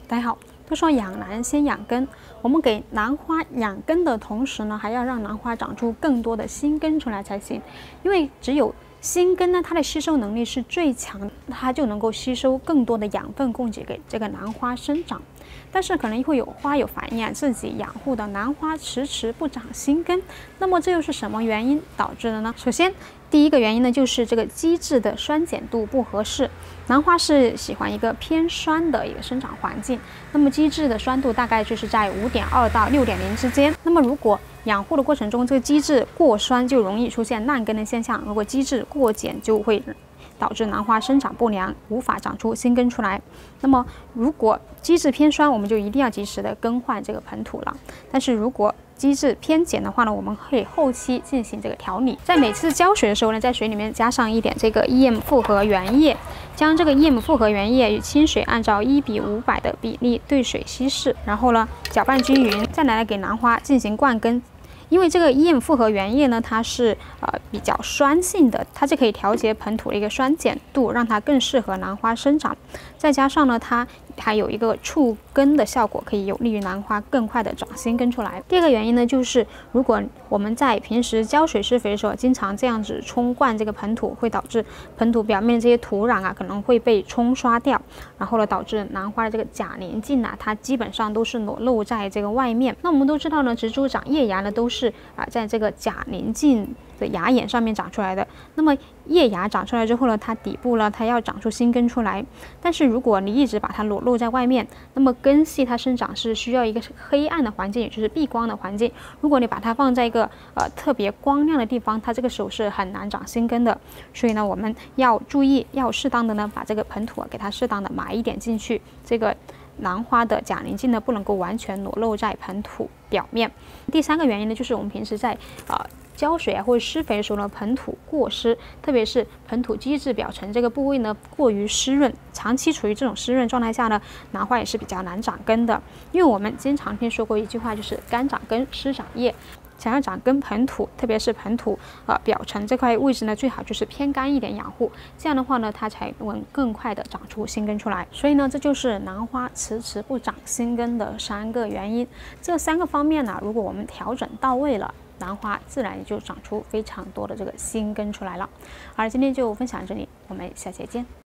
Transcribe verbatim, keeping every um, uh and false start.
大家好，都说养兰先养根，我们给兰花养根的同时呢，还要让兰花长出更多的新根出来才行。因为只有新根呢，它的吸收能力是最强的，它就能够吸收更多的养分供给给这个兰花生长。但是可能会有花友反映啊，自己养护的兰花迟迟不长新根，那么这又是什么原因导致的呢？首先，第一个原因呢，就是这个基质的酸碱度不合适。兰花是喜欢一个偏酸的一个生长环境，那么基质的酸度大概就是在五点二到六点零之间。那么如果养护的过程中，这个基质过酸，就容易出现烂根的现象；如果基质过碱，就会导致兰花生长不良，无法长出新根出来。那么，如果基质偏酸，我们就一定要及时的更换这个盆土了。但是如果基质偏碱的话呢，我们可以后期进行这个调理。在每次浇水的时候呢，在水里面加上一点这个 E M 复合原液，将这个 E M 复合原液与清水按照一比五百的比例兑水稀释，然后呢搅拌均匀，再来给兰花进行灌根。因为这个 E M 复合原液呢，它是呃比较酸性的，它就可以调节盆土的一个酸碱度，让它更适合兰花生长。再加上呢，它还有一个促根的效果，可以有利于兰花更快的长新根出来。第二个原因呢，就是如果我们在平时浇水施肥的时候，经常这样子冲灌这个盆土，会导致盆土表面的这些土壤啊，可能会被冲刷掉，然后呢，导致兰花的这个假鳞茎啊，它基本上都是裸露在这个外面。那我们都知道呢，植株长叶芽呢，都是啊，在这个假鳞茎的芽眼上面长出来的。那么叶芽长出来之后呢，它底部呢，它要长出新根出来。但是如果你一直把它裸露在外面，那么根系它生长是需要一个黑暗的环境，也就是避光的环境。如果你把它放在一个呃特别光亮的地方，它这个时候是很难长新根的。所以呢，我们要注意，要适当的呢，把这个盆土啊，给它适当的埋一点进去。这个兰花的假鳞茎呢，不能够完全裸露在盆土表面。第三个原因呢，就是我们平时在呃浇水啊或者施肥的时候呢，盆土过湿，特别是盆土基质表层这个部位呢过于湿润，长期处于这种湿润状态下呢，兰花也是比较难长根的。因为我们经常听说过一句话，就是干长根，湿长叶。想要长根盆土，特别是盆土呃表层这块位置呢，最好就是偏干一点养护，这样的话呢，它才能更快的长出新根出来。所以呢，这就是兰花迟迟不长新根的三个原因。这三个方面呢，如果我们调整到位了，兰花自然也就长出非常多的这个新根出来了。好了，今天就分享这里，我们下期见。